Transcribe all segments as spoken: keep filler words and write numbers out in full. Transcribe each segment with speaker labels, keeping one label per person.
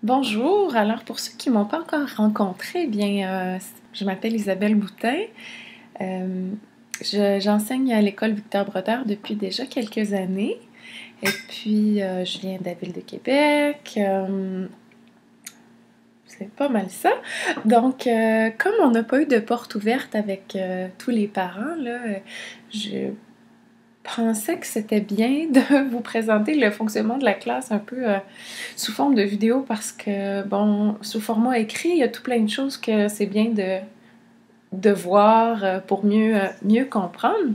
Speaker 1: Bonjour, alors pour ceux qui ne m'ont pas encore rencontrée, eh bien, euh, je m'appelle Isabelle Boutin. Euh, je- j'enseigne à l'école Victor Brodeur depuis déjà quelques années. Et puis, euh, je viens de la ville de Québec. Euh, c'est pas mal ça. Donc, euh, comme on n'a pas eu de porte ouverte avec euh, tous les parents, là, euh, je pensais que c'était bien de vous présenter le fonctionnement de la classe un peu euh, sous forme de vidéo parce que, bon, sous format écrit, il y a tout plein de choses que c'est bien de, de voir euh, pour mieux, euh, mieux comprendre.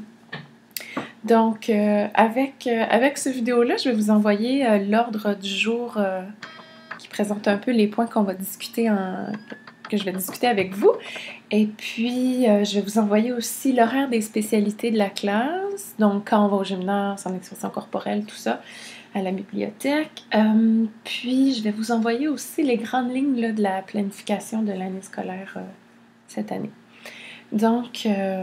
Speaker 1: Donc, euh, avec, euh, avec ce vidéo-là, je vais vous envoyer euh, l'ordre du jour euh, qui présente un peu les points qu'on va discuter en, que je vais discuter avec vous. Et puis, euh, je vais vous envoyer aussi l'horaire des spécialités de la classe. Donc, quand on va au gymnase, en expression corporelle, tout ça, à la bibliothèque. Euh, puis, je vais vous envoyer aussi les grandes lignes là, de la planification de l'année scolaire euh, cette année. Donc, euh,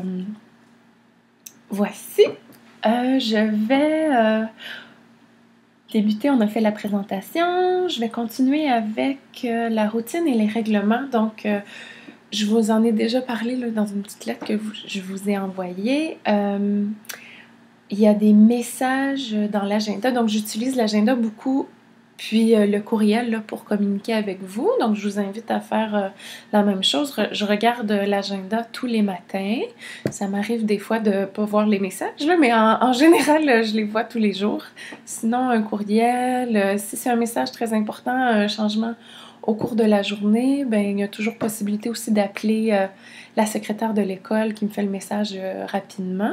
Speaker 1: voici. Euh, je vais euh, débuter. On a fait la présentation. Je vais continuer avec euh, la routine et les règlements. Donc, euh, je vous en ai déjà parlé là, dans une petite lettre que vous, je vous ai envoyée. Euh, il y a des messages dans l'agenda. Donc, j'utilise l'agenda beaucoup, puis euh, le courriel là, pour communiquer avec vous. Donc, je vous invite à faire euh, la même chose. Re- je regarde l'agenda tous les matins. Ça m'arrive des fois de ne pas voir les messages, là, mais en, en général, euh, je les vois tous les jours. Sinon, un courriel, euh, si c'est un message très important, un changement au cours de la journée, ben, il y a toujours possibilité aussi d'appeler euh, la secrétaire de l'école qui me fait le message euh, rapidement.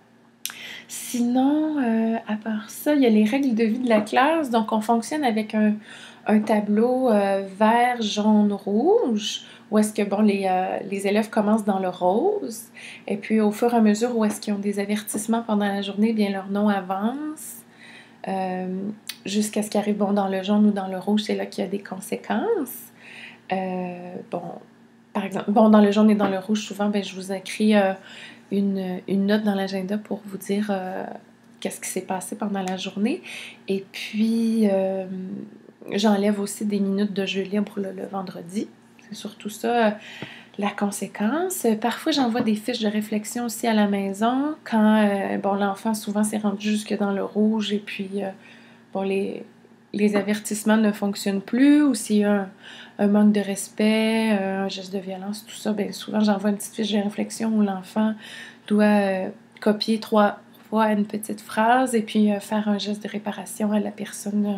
Speaker 1: Sinon, euh, à part ça, il y a les règles de vie de la classe. Donc, on fonctionne avec un, un tableau euh, vert, jaune, rouge, où est-ce que, bon, les, euh, les élèves commencent dans le rose. Et puis, au fur et à mesure où est-ce qu'ils ont des avertissements pendant la journée, bien, leur nom avance. Euh, jusqu'à ce qu'ils arrivent, bon, dans le jaune ou dans le rouge, c'est là qu'il y a des conséquences. Euh, bon, par exemple, bon, dans le jaune et dans le rouge, souvent, ben, je vous écris euh, une, une note dans l'agenda pour vous dire euh, qu'est-ce qui s'est passé pendant la journée. Et puis, euh, j'enlève aussi des minutes de jeu libre là, le vendredi. C'est surtout ça, euh, la conséquence. Parfois, j'envoie des fiches de réflexion aussi à la maison quand, euh, bon, l'enfant, souvent, s'est rendu jusque dans le rouge et puis, euh, bon, les, les avertissements ne fonctionnent plus ou s'il y a un, un manque de respect, un geste de violence, tout ça, bien souvent, j'envoie une petite fiche de réflexion où l'enfant doit euh, copier trois fois une petite phrase et puis euh, faire un geste de réparation à la personne,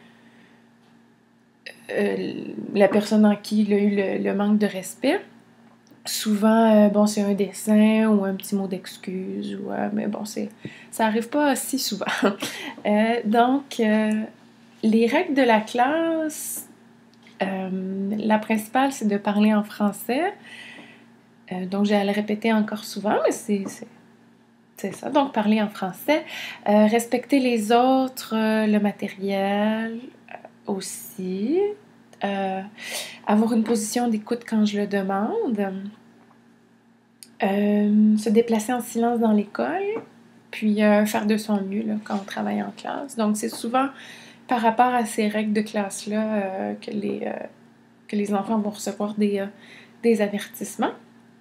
Speaker 1: euh, la personne en qui il a eu le, le manque de respect. Souvent, euh, bon, c'est un dessin ou un petit mot d'excuse, ou, euh, mais bon, c'est, ça arrive pas si souvent. euh, donc, euh, les règles de la classe, euh, la principale, c'est de parler en français. Euh, donc, j'ai à le répéter encore souvent, mais c'est, c'est, c'est ça. Donc, parler en français. Euh, respecter les autres, euh, le matériel euh, aussi. Euh, avoir une position d'écoute quand je le demande. Euh, se déplacer en silence dans l'école, puis euh, faire de son mieux là, quand on travaille en classe. Donc, c'est souvent par rapport à ces règles de classe-là euh, que, les, euh, que les enfants vont recevoir des, euh, des avertissements.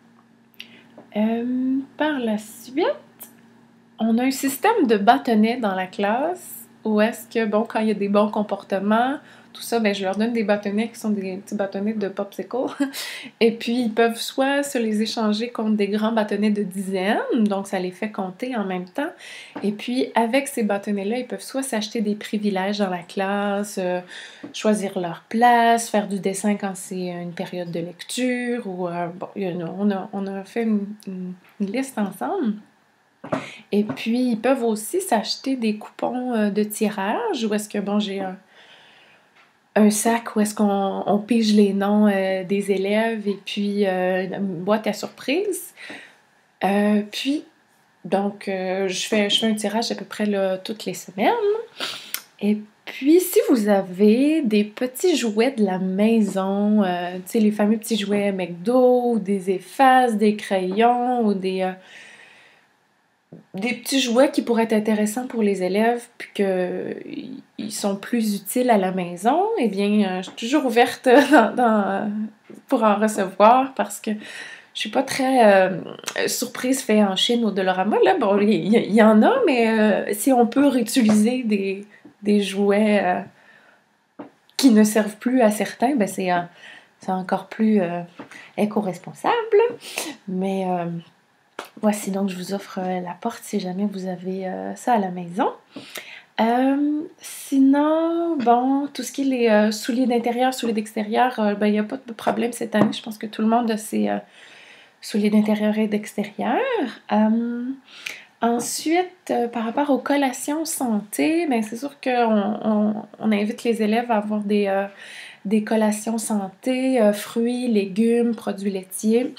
Speaker 1: Euh, par la suite, on a un système de bâtonnets dans la classe où est-ce que, bon, quand il y a des bons comportements, tout ça, ben, je leur donne des bâtonnets qui sont des petits bâtonnets de popsicle. Et puis, ils peuvent soit se les échanger contre des grands bâtonnets de dizaines, donc ça les fait compter en même temps. Et puis, avec ces bâtonnets-là, ils peuvent soit s'acheter des privilèges dans la classe, euh, choisir leur place, faire du dessin quand c'est une période de lecture, ou, euh, bon, on a, on a fait une, une, une liste ensemble. Et puis, ils peuvent aussi s'acheter des coupons euh, de tirage, où est-ce que, bon, j'ai un un sac où est-ce qu'on on pige les noms euh, des élèves et puis euh, une boîte à surprise. Euh, puis, donc, euh, je, fais, je fais un tirage à peu près là, toutes les semaines. Et puis, si vous avez des petits jouets de la maison, euh, tu sais, les fameux petits jouets McDo, ou des effaces, des crayons, ou des... Euh, des petits jouets qui pourraient être intéressants pour les élèves, puis qu'ils sont plus utiles à la maison, eh bien, euh, je suis toujours ouverte dans, dans, pour en recevoir parce que je suis pas très euh, surprise fait en Chine au Dollarama. Là, bon, il y, y, y en a, mais euh, si on peut réutiliser des, des jouets euh, qui ne servent plus à certains, ben c'est, euh, c'est encore plus euh, éco-responsable. Mais euh, voici donc, je vous offre euh, la porte si jamais vous avez euh, ça à la maison. Euh, sinon, bon, tout ce qui est les euh, souliers d'intérieur, souliers d'extérieur, euh, ben, il n'y a pas de problème cette année. Je pense que tout le monde a ses euh, souliers d'intérieur et d'extérieur. Euh, ensuite, euh, par rapport aux collations santé, ben, c'est sûr qu'on on, on invite les élèves à avoir des, euh, des collations santé, euh, fruits, légumes, produits laitiers.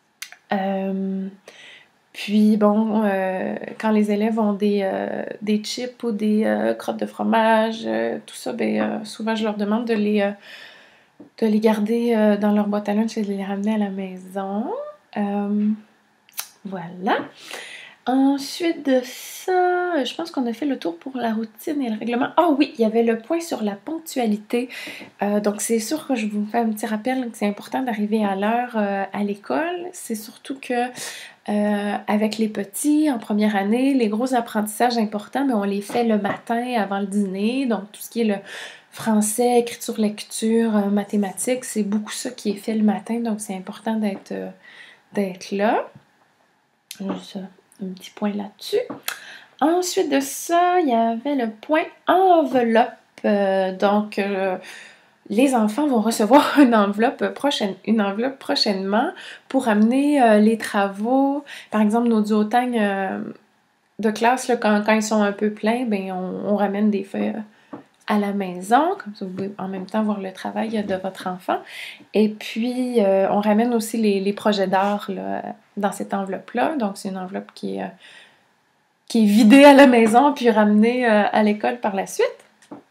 Speaker 1: Euh, Puis bon, euh, quand les élèves ont des, euh, des chips ou des euh, crottes de fromage, euh, tout ça, ben, euh, souvent je leur demande de les, euh, de les garder euh, dans leur boîte à lunch et de les ramener à la maison. Euh, voilà. Ensuite de ça, je pense qu'on a fait le tour pour la routine et le règlement. Ah oui, il y avait le point sur la ponctualité. Euh, donc c'est sûr que je vous fais un petit rappel que c'est important d'arriver à l'heure euh, à l'école. C'est surtout que euh, avec les petits, en première année, les gros apprentissages importants, mais on les fait le matin avant le dîner. Donc, tout ce qui est le français, écriture, lecture, euh, mathématiques, c'est beaucoup ça qui est fait le matin. Donc, c'est important d'être, euh, d'être là. Juste un petit point là-dessus. Ensuite de ça, il y avait le point enveloppe. Euh, donc, euh, les enfants vont recevoir une enveloppe, prochaine, une enveloppe prochainement pour amener euh, les travaux. Par exemple, nos duotangs euh, de classe, là, quand, quand ils sont un peu pleins, ben, on, on ramène des feuilles euh, à la maison, comme ça vous pouvez en même temps voir le travail de votre enfant. Et puis, euh, on ramène aussi les, les projets d'art là, dans cette enveloppe-là. Donc, c'est une enveloppe qui est, euh, qui est vidée à la maison puis ramenée euh, à l'école par la suite.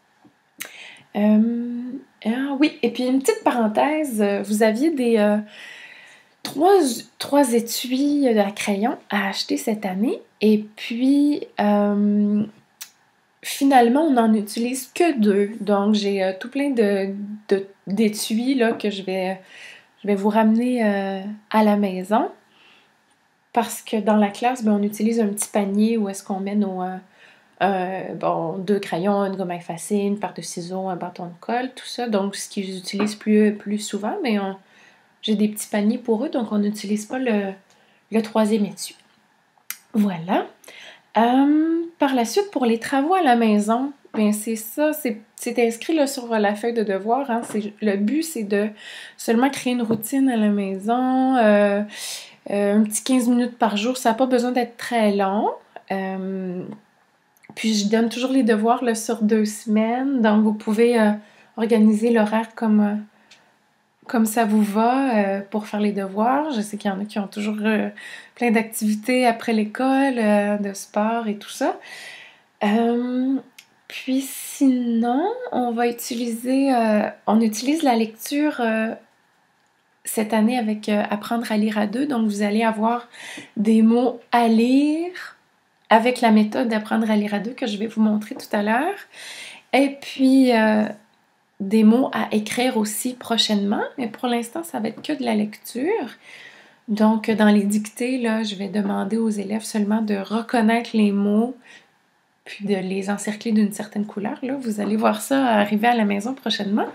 Speaker 1: Euh, ah oui, et puis une petite parenthèse, euh, vous aviez des euh, trois, trois étuis à crayon à acheter cette année, et puis euh, finalement on n'en utilise que deux. Donc j'ai euh, tout plein de, de, d'étuis là, que je vais, je vais vous ramener euh, à la maison, parce que dans la classe, ben, on utilise un petit panier où est-ce qu'on met nos... Euh, Euh, bon, deux crayons, une gomme à effacer, une paire de ciseaux, un bâton de colle, tout ça. Donc, ce qu'ils utilisent plus, plus souvent, mais on, j'ai des petits paniers pour eux, donc on n'utilise pas le, le troisième étui. Voilà. Euh, par la suite, pour les travaux à la maison, bien c'est ça, c'est, c'est inscrit là, sur la feuille de devoir. Hein, c'est, le but, c'est de seulement créer une routine à la maison, euh, euh, un petit quinze minutes par jour. Ça n'a pas besoin d'être très long. Euh, Puis je donne toujours les devoirs là, sur deux semaines, donc vous pouvez euh, organiser l'horaire comme, euh, comme ça vous va euh, pour faire les devoirs. Je sais qu'il y en a qui ont toujours euh, plein d'activités après l'école, euh, de sport et tout ça. Euh, puis sinon, on va utiliser, euh, on utilise la lecture euh, cette année avec euh, Apprendre à lire à deux, donc vous allez avoir des mots à lire avec la méthode d'apprendre à lire à deux que je vais vous montrer tout à l'heure. Et puis, euh, des mots à écrire aussi prochainement. Mais pour l'instant, ça va être que de la lecture. Donc, dans les dictées, là, je vais demander aux élèves seulement de reconnaître les mots puis de les encercler d'une certaine couleur. Là, vous allez voir ça arriver à la maison prochainement.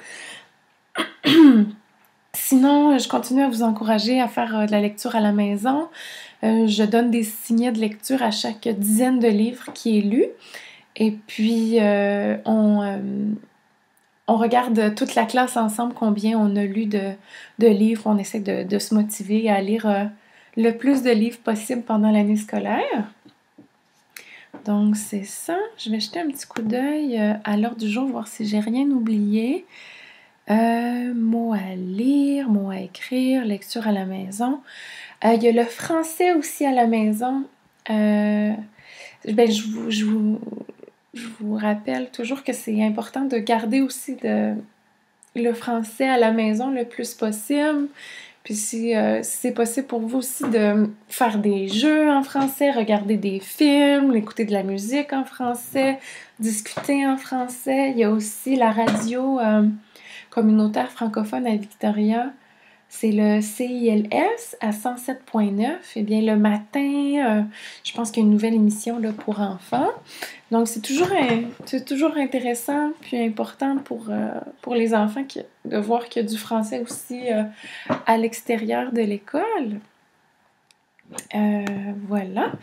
Speaker 1: Sinon, je continue à vous encourager à faire euh, de la lecture à la maison. Euh, je donne des signets de lecture à chaque dizaine de livres qui est lu. Et puis, euh, on, euh, on regarde toute la classe ensemble combien on a lu de, de livres. On essaie de, de se motiver à lire euh, le plus de livres possible pendant l'année scolaire. Donc, c'est ça. Je vais jeter un petit coup d'œil euh, à l'heure du jour, voir si j'ai rien oublié. Euh, mots à lire, mots à écrire, lecture à la maison. Euh, il y a le français aussi à la maison. Euh, ben, je, vous, je, vous, je vous rappelle toujours que c'est important de garder aussi de, le français à la maison le plus possible. Puis si, euh, si c'est possible pour vous aussi de faire des jeux en français, regarder des films, écouter de la musique en français, discuter en français. Il y a aussi la radio euh, communautaire francophone à Victoria. C'est le C I L S à cent sept point neuf. Eh bien, le matin, euh, je pense qu'il y a une nouvelle émission là, pour enfants. Donc, c'est toujours, c'est toujours intéressant puis important pour, euh, pour les enfants qui, de voir qu'il y a du français aussi euh, à l'extérieur de l'école. Euh, voilà.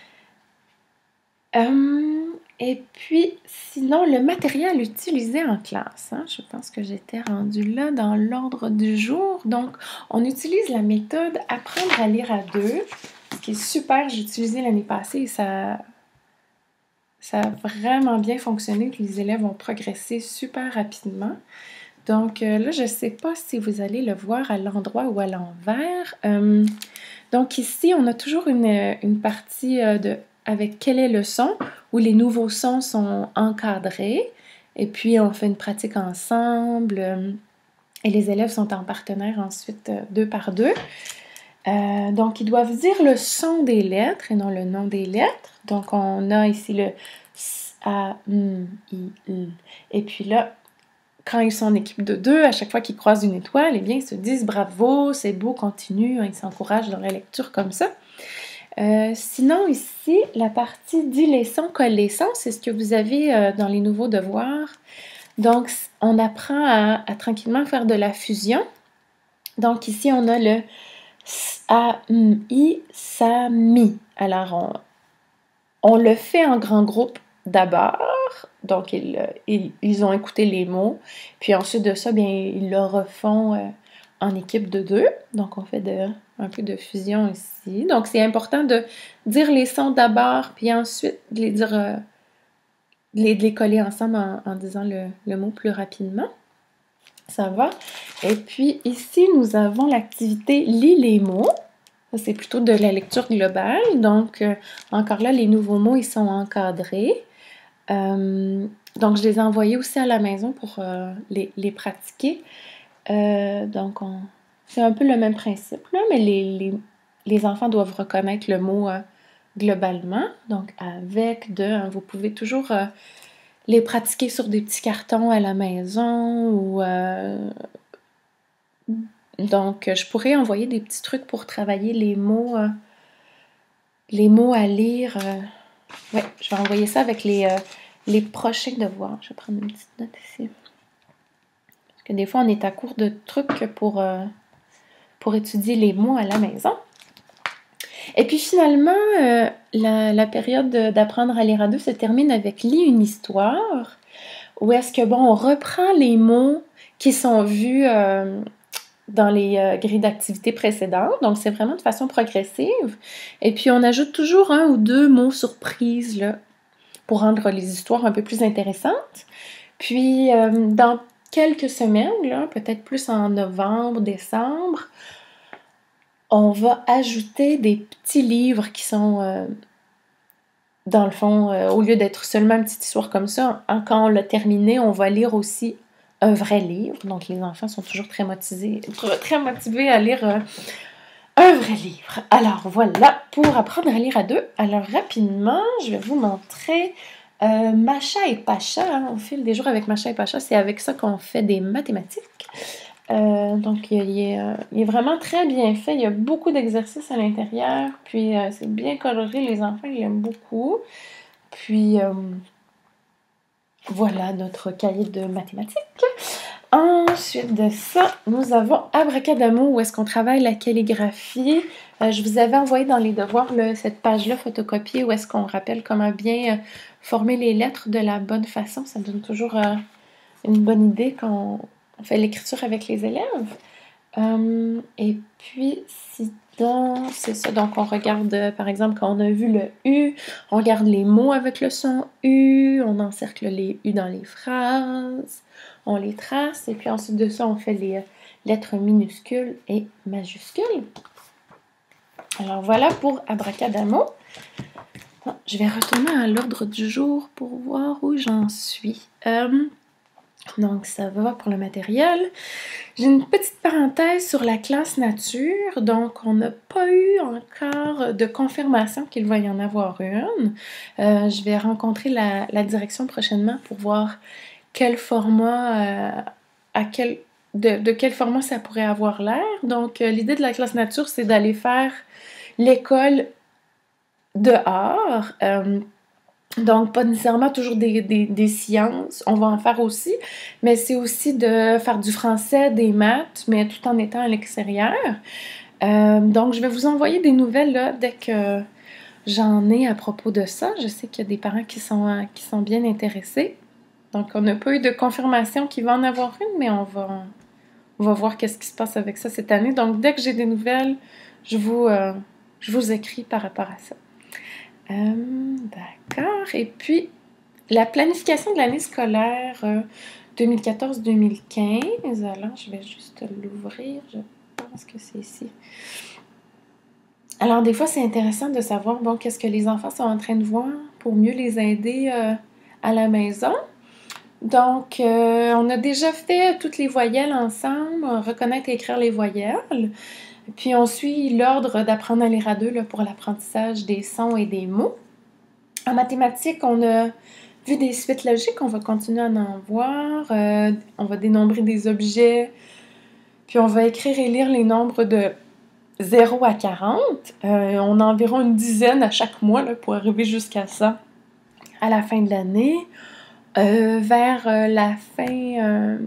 Speaker 1: Euh, et puis, sinon, le matériel utilisé en classe. Hein, je pense que j'étais rendue là dans l'ordre du jour. Donc, on utilise la méthode apprendre à lire à deux, ce qui est super. J'ai utilisé l'année passée et ça, ça a vraiment bien fonctionné. Puis les élèves ont progressé super rapidement. Donc, euh, là, je ne sais pas si vous allez le voir à l'endroit ou à l'envers. Euh, donc, ici, on a toujours une, une partie euh, de avec quel est le son, où les nouveaux sons sont encadrés. Et puis, on fait une pratique ensemble. Euh, et les élèves sont en partenaire ensuite, euh, deux par deux. Euh, donc, ils doivent dire le son des lettres et non le nom des lettres. Donc, on a ici le S, A, M, I, L. Et puis là, quand ils sont en équipe de deux, à chaque fois qu'ils croisent une étoile, eh bien, ils se disent bravo, c'est beau, continue. Hein, ils s'encouragent dans la lecture comme ça. Euh, sinon, ici, la partie dit les sons, colle les sons, c'est ce que vous avez euh, dans les nouveaux devoirs. Donc, on apprend à, à tranquillement faire de la fusion. Donc, ici, on a le S, A, M, I, sa, mi. Alors, on, on le fait en grand groupe d'abord. Donc, ils, ils, ils ont écouté les mots. Puis ensuite de ça, bien, ils le refont euh, en équipe de deux. Donc, on fait de... un peu de fusion ici. Donc, c'est important de dire les sons d'abord, puis ensuite de les dire, euh, de, les, de les coller ensemble en, en disant le, le mot plus rapidement. Ça va. Et puis, ici, nous avons l'activité « Lis les mots ». Ça, c'est plutôt de la lecture globale. Donc, euh, encore là, les nouveaux mots, ils sont encadrés. Euh, donc, je les ai envoyés aussi à la maison pour euh, les, les pratiquer. Euh, donc, on... c'est un peu le même principe, là, mais les, les, les enfants doivent reconnaître le mot euh, globalement. Donc, avec, de, hein, vous pouvez toujours euh, les pratiquer sur des petits cartons à la maison ou... Euh... Donc, je pourrais envoyer des petits trucs pour travailler les mots, euh, les mots à lire. Euh... Oui, je vais envoyer ça avec les, euh, les prochains devoirs. Je vais prendre une petite note ici. Parce que des fois, on est à court de trucs pour... Euh... pour étudier les mots à la maison. Et puis finalement, euh, la, la période d'apprendre à lire à deux se termine avec « Lis une histoire », où est-ce que, bon, on reprend les mots qui sont vus euh, dans les euh, grilles d'activités précédentes, donc c'est vraiment de façon progressive. Et puis on ajoute toujours un ou deux mots surprises, là, pour rendre les histoires un peu plus intéressantes. Puis euh, dans quelques semaines, là, peut-être plus en novembre, décembre, on va ajouter des petits livres qui sont, euh, dans le fond, euh, au lieu d'être seulement une petite histoire comme ça, hein, quand on l'a terminé, on va lire aussi un vrai livre. Donc, les enfants sont toujours très motivés, très motivés à lire euh, un vrai livre. Alors, voilà, pour apprendre à lire à deux. Alors, rapidement, je vais vous montrer euh, Macha et Pacha. Hein, au fil des jours avec Macha et Pacha, c'est avec ça qu'on fait des mathématiques. Euh, donc, il, il, est, euh, il est vraiment très bien fait. Il y a beaucoup d'exercices à l'intérieur. Puis, euh, c'est bien coloré. Les enfants, ils aiment beaucoup. Puis, euh, voilà notre cahier de mathématiques. Ensuite de ça, nous avons Abracadamo, où est-ce qu'on travaille la calligraphie. Euh, je vous avais envoyé dans les devoirs là, cette page-là photocopiée, où est-ce qu'on rappelle comment bien euh, former les lettres de la bonne façon. Ça donne toujours euh, une bonne idée quand on fait l'écriture avec les élèves. Euh, et puis, sinon, c'est ça. Donc, on regarde, euh, par exemple, quand on a vu le U, on regarde les mots avec le son U, on encercle les U dans les phrases, on les trace, et puis ensuite de ça, on fait les euh, lettres minuscules et majuscules. Alors, voilà pour Abracadamo. Bon, je vais retourner à l'ordre du jour pour voir où j'en suis. Euh, Donc, ça va pour le matériel. J'ai une petite parenthèse sur la classe nature. Donc, on n'a pas eu encore de confirmation qu'il va y en avoir une. Euh, je vais rencontrer la, la direction prochainement pour voir quel format, euh, à quel, de, de quel format ça pourrait avoir l'air. Donc, euh, l'idée de la classe nature, c'est d'aller faire l'école dehors. Euh, donc, pas nécessairement toujours des, des, des sciences, on va en faire aussi, mais c'est aussi de faire du français, des maths, mais tout en étant à l'extérieur. Euh, donc, je vais vous envoyer des nouvelles là, dès que j'en ai à propos de ça. Je sais qu'il y a des parents qui sont, qui sont bien intéressés. Donc, on n'a pas eu de confirmation qu'il va en avoir une, mais on va, on va voir qu'est-ce qui se passe avec ça cette année. Donc, dès que j'ai des nouvelles, je vous, euh, je vous écris par rapport à ça. Euh, d'accord. Et puis, la planification de l'année scolaire euh, deux mille quatorze deux mille quinze. Alors, je vais juste l'ouvrir. Je pense que c'est ici. Alors, des fois, c'est intéressant de savoir, bon, qu'est-ce que les enfants sont en train de voir pour mieux les aider euh, à la maison. Donc, euh, on a déjà fait toutes les voyelles ensemble, reconnaître et écrire les voyelles. Puis, on suit l'ordre d'apprendre à lire à deux là, pour l'apprentissage des sons et des mots. En mathématiques, on a vu des suites logiques, on va continuer à en voir. Euh, on va dénombrer des objets, puis on va écrire et lire les nombres de zéro à quarante. Euh, on a environ une dizaine à chaque mois là, pour arriver jusqu'à ça à la fin de l'année. Euh, vers euh, la fin euh,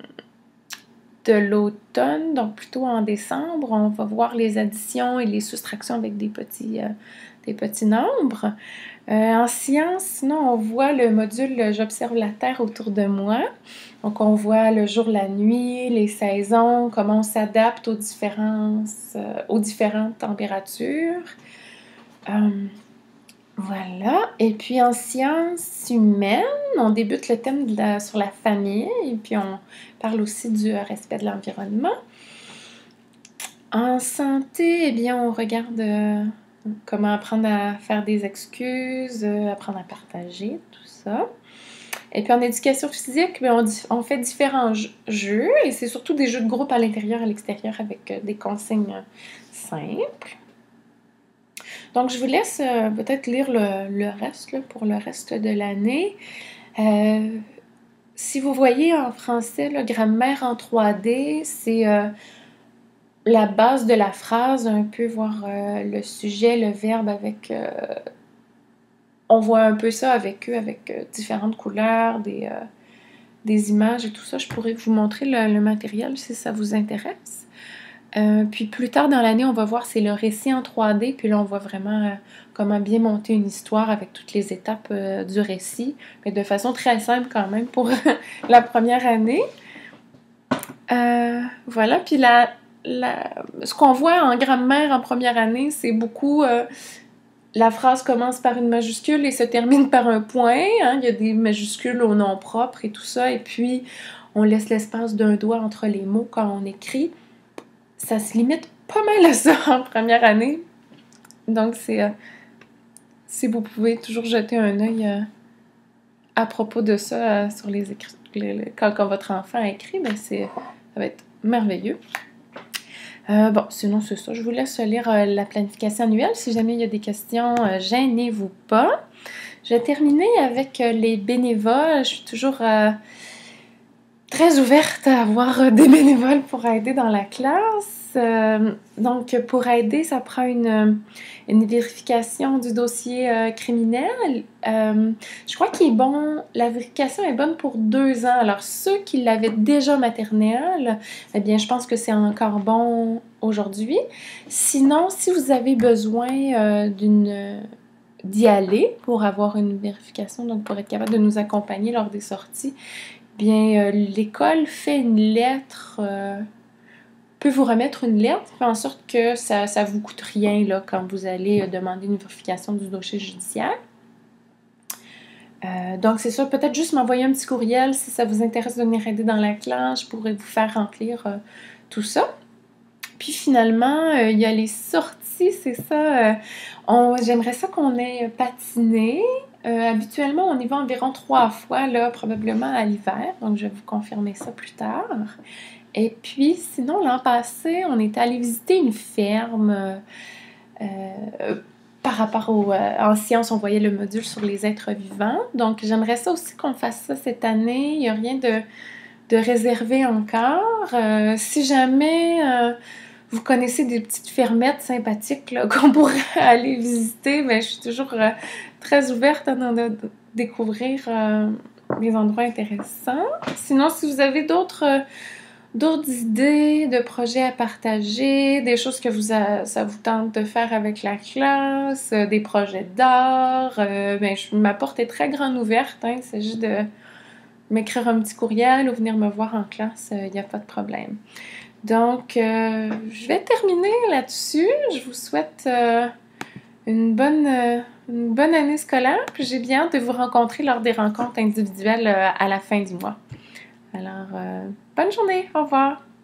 Speaker 1: de l'automne, donc plutôt en décembre, on va voir les additions et les soustractions avec des petits, euh, des petits nombres. Euh, en sciences, sinon, on voit le module « J'observe la Terre autour de moi ». Donc, on voit le jour, la nuit, les saisons, comment on s'adapte aux différences, euh, aux différentes températures. Euh, Voilà. Et puis en sciences humaines, on débute le thème de la, sur la famille, et puis on parle aussi du respect de l'environnement. En santé, eh bien, on regarde euh, comment apprendre à faire des excuses, euh, apprendre à partager, tout ça. Et puis en éducation physique, bien, on, on fait différents jeux, et c'est surtout des jeux de groupe à l'intérieur et à l'extérieur avec euh, des consignes simples. Donc, je vous laisse euh, peut-être lire le, le reste là, pour le reste de l'année. Euh, si vous voyez en français, le grammaire en trois D, c'est euh, la base de la phrase, un peu voir euh, le sujet, le verbe avec... Euh, on voit un peu ça avec eux, avec euh, différentes couleurs, des, euh, des images et tout ça. Je pourrais vous montrer le, le matériel si ça vous intéresse. Euh, puis plus tard dans l'année, on va voir c'est le récit en trois D, puis là on voit vraiment euh, comment bien monter une histoire avec toutes les étapes euh, du récit, mais de façon très simple quand même pour la première année. Euh, voilà, puis la, la, ce qu'on voit en grammaire en première année, c'est beaucoup... Euh, la phrase commence par une majuscule et se termine par un point. Hein, il y a des majuscules au nom propre et tout ça, et puis on laisse l'espace d'un doigt entre les mots quand on écrit. Ça se limite pas mal à ça en première année. Donc, c'est... Euh, si vous pouvez toujours jeter un œil euh, à propos de ça euh, sur les écrits, les, les, quand, quand votre enfant a écrit, ben c'est, ça va être merveilleux. Euh, bon, sinon, c'est ça. Je vous laisse lire euh, la planification annuelle. Si jamais il y a des questions, euh, gênez-vous pas. Je vais terminer avec euh, les bénévoles. Je suis toujours... Euh, très ouverte à avoir des bénévoles pour aider dans la classe. Euh, donc, pour aider, ça prend une, une vérification du dossier euh, criminel. Euh, je crois qu'il est bon, la vérification est bonne pour deux ans. Alors, ceux qui l'avaient déjà maternelle, eh bien, je pense que c'est encore bon aujourd'hui. Sinon, si vous avez besoin euh, d'une... d'y aller pour avoir une vérification, donc pour être capable de nous accompagner lors des sorties, bien, euh, l'école fait une lettre, euh, peut vous remettre une lettre, fait en sorte que ça ne vous coûte rien là, quand vous allez euh, demander une vérification du dossier judiciaire. Euh, donc, c'est ça, peut-être juste m'envoyer un petit courriel si ça vous intéresse de venir aider dans la classe, je pourrais vous faire remplir euh, tout ça. Puis finalement, euh, il y a les sorties, c'est ça. Euh, on, j'aimerais ça qu'on ait patiné. Euh, habituellement, on y va environ trois fois, là, probablement à l'hiver. Donc, je vais vous confirmer ça plus tard. Et puis, sinon, l'an passé, on est allé visiter une ferme. Euh, par rapport au, euh, en sciences, on voyait le module sur les êtres vivants. Donc, j'aimerais ça aussi qu'on fasse ça cette année. Il n'y a rien de, de réservé encore. Euh, si jamais euh, vous connaissez des petites fermettes sympathiques là, qu'on pourrait aller visiter, ben, je suis toujours euh, très ouverte à de, de découvrir euh, des endroits intéressants. Sinon, si vous avez d'autres... Euh, d'autres idées de projets à partager, des choses que vous a, ça vous tente de faire avec la classe, euh, des projets d'art, euh, ben, je, ma porte est très grande ouverte, hein, il s'agit de m'écrire un petit courriel ou venir me voir en classe, il euh, n'y a pas de problème. Donc, euh, je vais terminer là-dessus. Je vous souhaite euh, une, bonne, euh, une bonne année scolaire, puis j'ai bien hâte de vous rencontrer lors des rencontres individuelles euh, à la fin du mois. Alors, euh, bonne journée, au revoir!